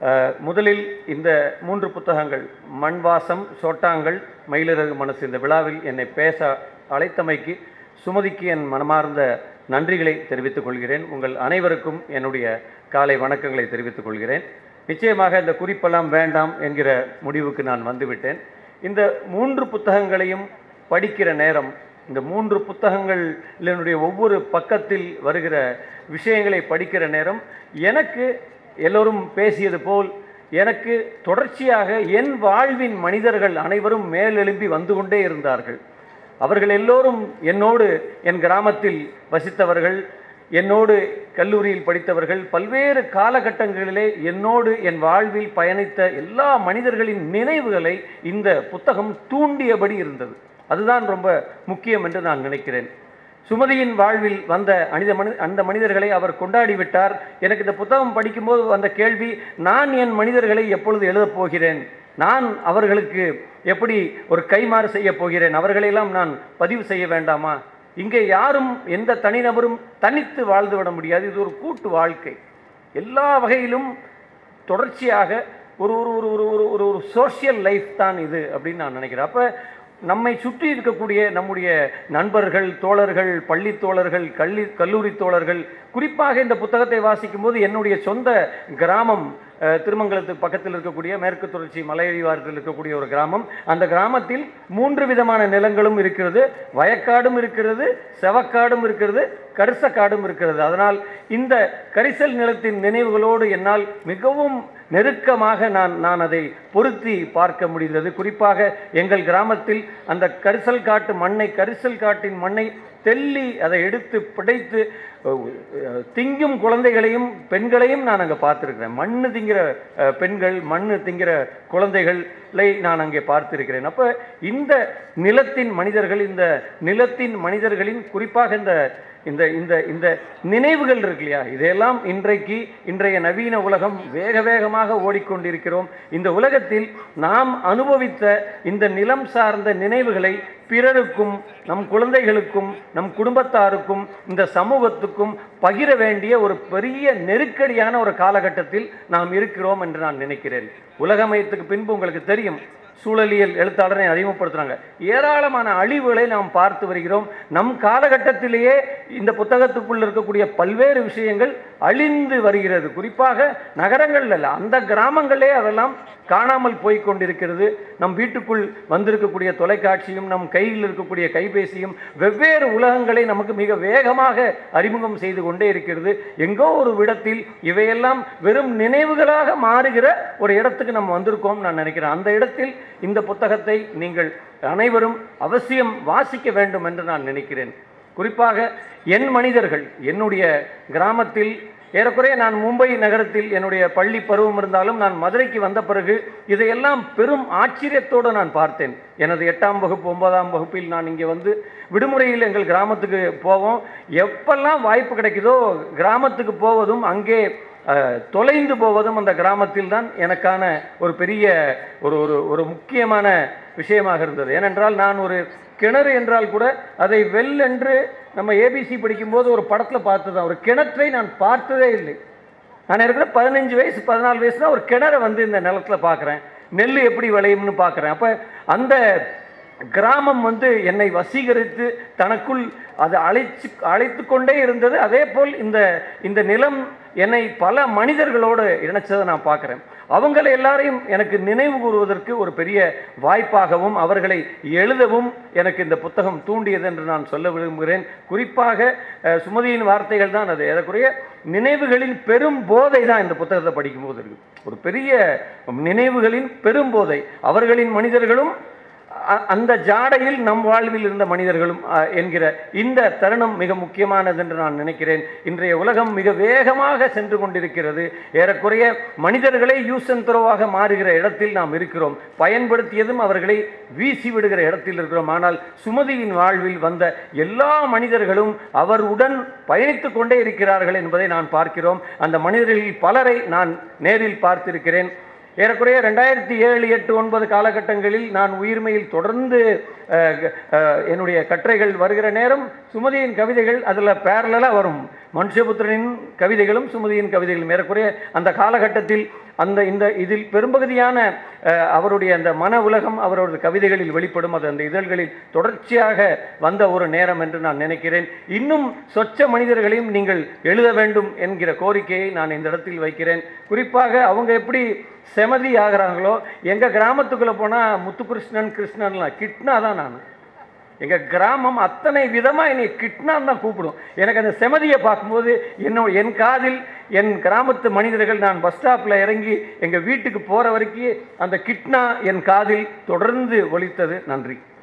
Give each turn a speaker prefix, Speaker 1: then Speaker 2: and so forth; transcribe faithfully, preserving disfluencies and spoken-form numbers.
Speaker 1: முதலில் இந்த மூன்று புத்தகங்கள் மண்வாசம், சோட்டாங்கல், மயிலிறகு மனசு இந்த விழாவில் என்னை பேச அழைத்தமைக்கு சுமதிக்கு என் மனமார்ந்த நன்றிகளை தெரிவித்துக் கொள்கிறேன். உங்கள் அனைவருக்கும் என்னுடைய காலை வணக்கங்களை தெரிவித்துக் கொள்கிறேன். நிச்சயமாக இந்த குறிப்பெல்லாம் வேண்டாம் என்கிற முடிவுக்கு நான் வந்துவிட்டேன். இந்த மூன்று புத்தகங்களையும் படிக்கிற நேரம், இந்த மூன்று புத்தகங்கள் என்னுடைய ஒவ்வொரு பக்கத்தில் வருகிற விஷயங்களை படிக்கிற நேரம் எனக்கு எல்லோரும் பேசியது போல் எனக்கு தொடர்ச்சியாக என் வாழ்வின் மனிதர்கள் அனைவரும் மேலெழும்பி வந்து கொண்டே இருந்தார்கள். அவர்கள் எல்லோரும் என்னோடு என் கிராமத்தில் வசித்தவர்கள், என்னோடு கல்லூரியில் படித்தவர்கள், பல்வேறு காலகட்டங்களிலே என்னோடு என் வாழ்வில் பயணித்த எல்லா மனிதர்களின் நினைவுகளை இந்த புத்தகம் தூண்டியபடி இருந்தது. அதுதான் ரொம்ப முக்கியம் என்று நான் நினைக்கிறேன். சுமதியின் வாழ்வில் வந்த அனித மனி அந்த மனிதர்களை அவர் கொண்டாடி விட்டார். எனக்கு இந்த புத்தகம் படிக்கும்போது வந்த கேள்வி, நான் என் மனிதர்களை எப்பொழுது எழுதப் போகிறேன்? நான் அவர்களுக்கு எப்படி ஒரு கைமாறு செய்ய போகிறேன்? அவர்களெல்லாம் நான் பதிவு செய்ய வேண்டாமா? இங்கே யாரும் எந்த தனிநபரும் தனித்து வாழ்ந்து விட முடியாது. இது ஒரு கூட்டு வாழ்க்கை. எல்லா வகையிலும் தொடர்ச்சியாக ஒரு ஒரு ஒரு ஒரு ஒரு ஒரு சோஷியல் லைஃப் தான் இது அப்படின்னு நான் நினைக்கிறேன். அப்போ நம்மை சுற்றி இருக்கக்கூடிய நம்முடைய நண்பர்கள், தோழர்கள், பள்ளி தோழர்கள், கல்லி கல்லூரி தோழர்கள், குறிப்பாக இந்த புத்தகத்தை வாசிக்கும் போது என்னுடைய சொந்த கிராமம் திருமங்கலத்துக்கு பக்கத்தில் இருக்கக்கூடிய மேற்கு தொடர்ச்சி மலையடிவாரத்தில் இருக்கக்கூடிய ஒரு கிராமம். அந்த கிராமத்தில் மூன்று விதமான நிலங்களும் இருக்கிறது. வயக்காடும் இருக்கிறது, செவக்காடும் இருக்கிறது, கரிசக்காடும் இருக்கிறது. அதனால் இந்த கரிசல் நிலத்தின் நினைவுகளோடு என்னால் மிகவும் நெருக்கமாக நான் நான் அதை பொருத்தி பார்க்க முடிந்தது. குறிப்பாக எங்கள் கிராமத்தில் அந்த கரிசல் காட்டு மண்ணை கரிசல் காட்டின் மண்ணை தெல்லி அதை எடுத்து பிடைத்து திங்கும் குழந்தைகளையும் பெண்களையும் நான் அங்கே பார்த்துருக்கிறேன். மண்ணு திங்கிற பெண்கள், மண்ணு திங்கிற குழந்தைகளை நான் அங்கே பார்த்திருக்கிறேன். அப்போ இந்த நிலத்தின் மனிதர்கள், இந்த நிலத்தின் மனிதர்களின் குறிப்பாக இந்த இந்த இந்த இந்த நினைவுகள் இருக்கு இல்லையா, இதையெல்லாம் இன்றைக்கு இன்றைய நவீன உலகம் வேக வேகமாக ஓடிக்கொண்டிருக்கிறோம். இந்த உலகத்தில் நாம் அனுபவித்த இந்த நிலம் சார்ந்த நினைவுகளை பிறருக்கும், நம் குழந்தைகளுக்கும், நம் குடும்பத்தாருக்கும், இந்த சமூகத்துக்கும் பகிர வேண்டிய ஒரு பெரிய நெருக்கடியான ஒரு காலகட்டத்தில் நாம் இருக்கிறோம் என்று நான் நினைக்கிறேன். உலகமயத்துக்கு பின்பு உங்களுக்கு தெரியும், சூழலியல் எழுத்தாளரை அறிமுகப்படுத்துகிறாங்க. ஏராளமான அழிவுகளை நாம் பார்த்து வருகிறோம். நம் காலகட்டத்திலேயே இந்த புத்தகத்துக்குள் இருக்கக்கூடிய பல்வேறு விஷயங்கள் அழிந்து வருகிறது. குறிப்பாக நகரங்கள் அல்ல, அந்த கிராமங்களே அதெல்லாம் காணாமல் போய் கொண்டிருக்கிறது. நம் வீட்டுக்குள் வந்திருக்கக்கூடிய தொலைக்காட்சியும் நம் கையில் இருக்கக்கூடிய கைபேசியும் வெவ்வேறு உலகங்களை நமக்கு மிக வேகமாக அறிமுகம் செய்து கொண்டே இருக்கிறது. எங்கோ ஒரு இடத்தில் இவையெல்லாம் வெறும் நினைவுகளாக மாறுகிற ஒரு இடத்துக்கு நம்ம வந்திருக்கோம் நான் நினைக்கிறேன். அந்த இடத்தில் இந்த புத்தகத்தை நீங்கள் அனைவரும் அவசியம் வாசிக்க வேண்டும் என்று நான் நினைக்கிறேன். குறிப்பாக என் மனிதர்கள், என்னுடைய கிராமத்தில் ஏறக்குறைய நான் மும்பை நகரத்தில் என்னுடைய பள்ளி பருவம் இருந்தாலும் நான் மதுரைக்கு வந்த பிறகு இதையெல்லாம் பெரும் ஆச்சரியத்தோடு நான் பார்த்தேன். எனது எட்டாம் வகுப்பு ஒன்பதாம் வகுப்பில் நான் இங்கே வந்து விடுமுறையில் எங்கள் கிராமத்துக்கு போவோம். எப்பெல்லாம் வாய்ப்பு கிடைக்குதோ கிராமத்துக்கு போவதும் அங்கே தொலைந்து போவதும் அந்த கிராமத்தில் தான் எனக்கான ஒரு பெரிய ஒரு ஒரு ஒரு முக்கியமான விஷயமாக இருந்தது. ஏனென்றால் நான் ஒரு கிணறு என்றால் கூட அதை வெல் என்று நம்ம ஏபிசி படிக்கும்போது ஒரு படத்தில் பார்த்து தான், ஒரு கிணற்றை நான் பார்த்ததே இல்லை. நான் இருக்கிற பதினஞ்சு வயசு பதினாலு வயசு தான் ஒரு கிணறை வந்து இந்த நிலத்தில் பார்க்குறேன். நெல் எப்படி விளையும்னு பார்க்குறேன். அப்போ அந்த கிராமம் வந்து என்னை வசீகரித்து தனக்குள் அது அழைச்சு அழைத்து கொண்டே இருந்தது. அதே போல் இந்த இந்த நிலம் என்னை பல மனிதர்களோடு இணைச்சதை நான் பார்க்குறேன். அவங்களை எல்லாரையும் எனக்கு நினைவு கூறுவதற்கு ஒரு பெரிய வாய்ப்பாகவும் அவர்களை எழுதவும் எனக்கு இந்த புத்தகம் தூண்டியது என்று நான் சொல்ல விரும்புகிறேன். குறிப்பாக சுமதியின் வார்த்தைகள் தான் அது. ஏறக்குறைய நினைவுகளின் பெரும் போதை தான் இந்த புத்தகத்தை படிக்கும்போது இருக்குது. ஒரு பெரிய நினைவுகளின் பெரும் போதை. அவர்களின் மனிதர்களும் அந்த ஜாடையில் நம் வாழ்வில் இருந்த மனிதர்களும் என்கிற இந்த தருணம் மிக முக்கியமானது என்று நான் நினைக்கிறேன். இன்றைய உலகம் மிக வேகமாக சென்று கொண்டிருக்கிறது. ஏறக்குறைய மனிதர்களை யூஸ் அண்ட் த்ரோவாக மாறுகிற இடத்தில் நாம் இருக்கிறோம். பயன்படுத்தியதும் அவர்களை வீசி விடுகிற இடத்தில் இருக்கிறோம். ஆனால் சுமதியின் வாழ்வில் வந்த எல்லா மனிதர்களும் அவருடன் பயணித்து கொண்டே இருக்கிறார்கள் என்பதை நான் பார்க்கிறோம். அந்த மனிதர்களில் பலரை நான் நேரில் பார்த்திருக்கிறேன். ஏறக்குறைய ரெண்டாயிரத்தி ஏழு எட்டு ஒன்பது காலகட்டங்களில் நான் உயிர்மையில் தொடர்ந்து என்னுடைய கட்டுரைகள் வருகிற நேரம் சுமதியின் கவிதைகள் அதில் பேரலாக வரும். மனுஷபுத்திரனின் கவிதைகளும் சுமதியின் கவிதைகளும் ஏறக்குறைய அந்த காலகட்டத்தில் அந்த இந்த இதில் பெரும்பகுதியான அவருடைய அந்த மன உலகம் அவரது கவிதைகளில் வெளிப்படும். அது அந்த இதழ்களில் தொடர்ச்சியாக வந்த ஒரு நேரம் என்று நான் நினைக்கிறேன். இன்னும் சொச்ச மனிதர்களையும் நீங்கள் எழுத வேண்டும் என்கிற கோரிக்கையை நான் இந்த இடத்தில் வைக்கிறேன். குறிப்பாக அவங்க எப்படி செமதி ஆகிறாங்களோ, எங்கள் கிராமத்துக்குள்ளே போனால் முத்துகிருஷ்ணன் கிருஷ்ணன்லாம் கிட்னா தான் நான். எங்கள் கிராமம் அத்தனை விதமாக என்னை கிட்னான்னு தான் கூப்பிடும். எனக்கு அந்த செமதியை பார்க்கும்போது என்ன என் காதில் என் கிராமத்து மனிதர்கள், நான் பஸ் ஸ்டாப்பில் இறங்கி எங்கள் வீட்டுக்கு போகிற வரைக்கும் அந்த கிட்னா என் காதில் தொடர்ந்து ஒலித்தது. நன்றி.